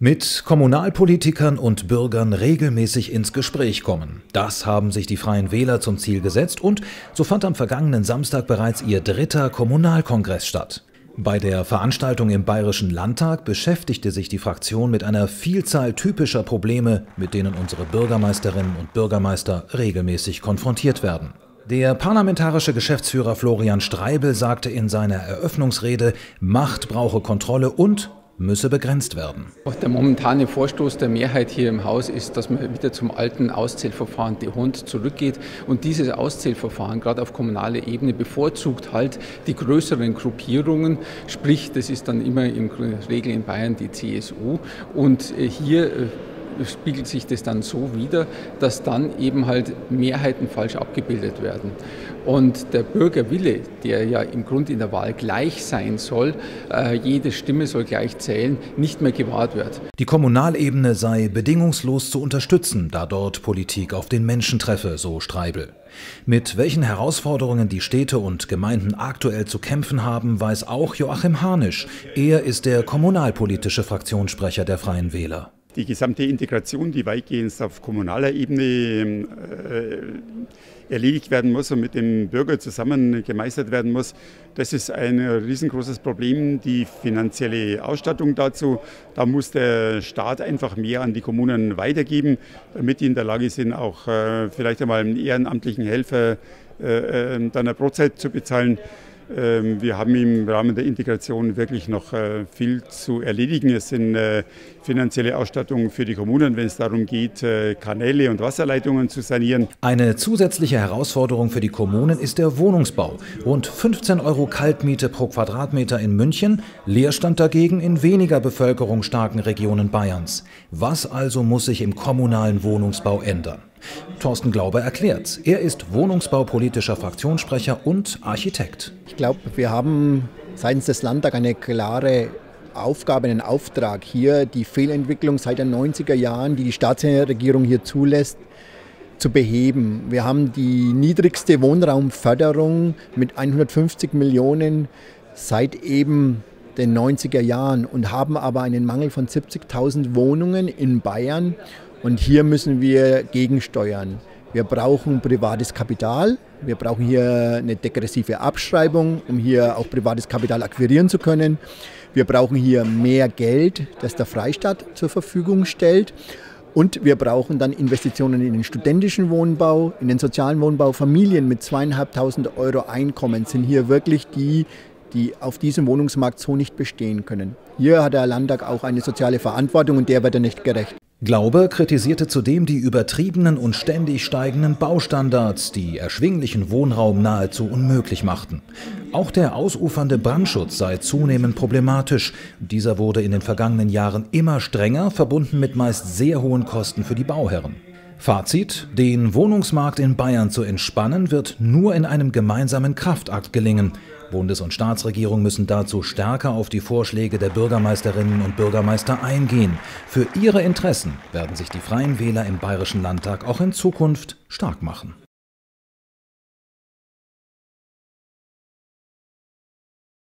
Mit Kommunalpolitikern und Bürgern regelmäßig ins Gespräch kommen. Das haben sich die Freien Wähler zum Ziel gesetzt und so fand am vergangenen Samstag bereits ihr 3. Kommunalkongress statt. Bei der Veranstaltung im Bayerischen Landtag beschäftigte sich die Fraktion mit einer Vielzahl typischer Probleme, mit denen unsere Bürgermeisterinnen und Bürgermeister regelmäßig konfrontiert werden. Der parlamentarische Geschäftsführer Florian Streibel sagte in seiner Eröffnungsrede, Macht brauche Kontrolle und müsse begrenzt werden. Der momentane Vorstoß der Mehrheit hier im Haus ist, dass man wieder zum alten Auszählverfahren die Hund zurückgeht. Und dieses Auszählverfahren, gerade auf kommunaler Ebene, bevorzugt halt die größeren Gruppierungen. Sprich, das ist dann immer in der Regel in Bayern die CSU. Und hier spiegelt sich das dann so wider, dass dann eben halt Mehrheiten falsch abgebildet werden. Und der Bürgerwille, der ja im Grunde in der Wahl gleich sein soll, jede Stimme soll gleich zählen, nicht mehr gewahrt wird. Die Kommunalebene sei bedingungslos zu unterstützen, da dort Politik auf den Menschen treffe, so Streibel. Mit welchen Herausforderungen die Städte und Gemeinden aktuell zu kämpfen haben, weiß auch Joachim Harnisch. Er ist der kommunalpolitische Fraktionssprecher der Freien Wähler. Die gesamte Integration, die weitgehend auf kommunaler Ebene erledigt werden muss und mit dem Bürger zusammen gemeistert werden muss, das ist ein riesengroßes Problem. Die finanzielle Ausstattung dazu, da muss der Staat einfach mehr an die Kommunen weitergeben, damit die in der Lage sind, auch vielleicht einmal einen ehrenamtlichen Helfer dann eine Brotzeit zu bezahlen. Wir haben im Rahmen der Integration wirklich noch viel zu erledigen. Es sind finanzielle Ausstattungen für die Kommunen, wenn es darum geht, Kanäle und Wasserleitungen zu sanieren. Eine zusätzliche Herausforderung für die Kommunen ist der Wohnungsbau. Rund 15 € Kaltmiete pro Quadratmeter in München, Leerstand dagegen in weniger bevölkerungsstarken Regionen Bayerns. Was also muss sich im kommunalen Wohnungsbau ändern? Thorsten Glauber erklärt. Er ist wohnungsbaupolitischer Fraktionssprecher und Architekt. Ich glaube, wir haben seitens des Landtags eine klare Aufgabe, einen Auftrag, hier die Fehlentwicklung seit den 90er Jahren, die die Staatsregierung hier zulässt, zu beheben. Wir haben die niedrigste Wohnraumförderung mit 150 Millionen seit eben den 90er Jahren und haben aber einen Mangel von 70.000 Wohnungen in Bayern. Und hier müssen wir gegensteuern. Wir brauchen privates Kapital, wir brauchen hier eine degressive Abschreibung, um hier auch privates Kapital akquirieren zu können. Wir brauchen hier mehr Geld, das der Freistaat zur Verfügung stellt. Und wir brauchen dann Investitionen in den studentischen Wohnbau, in den sozialen Wohnbau. Familien mit 2.500 € Einkommen sind hier wirklich die auf diesem Wohnungsmarkt so nicht bestehen können. Hier hat der Landtag auch eine soziale Verantwortung und der wird er nicht gerecht. Glauber kritisierte zudem die übertriebenen und ständig steigenden Baustandards, die erschwinglichen Wohnraum nahezu unmöglich machten. Auch der ausufernde Brandschutz sei zunehmend problematisch. Dieser wurde in den vergangenen Jahren immer strenger, verbunden mit meist sehr hohen Kosten für die Bauherren. Fazit: Den Wohnungsmarkt in Bayern zu entspannen, wird nur in einem gemeinsamen Kraftakt gelingen. Bundes- und Staatsregierung müssen dazu stärker auf die Vorschläge der Bürgermeisterinnen und Bürgermeister eingehen. Für ihre Interessen werden sich die Freien Wähler im Bayerischen Landtag auch in Zukunft stark machen.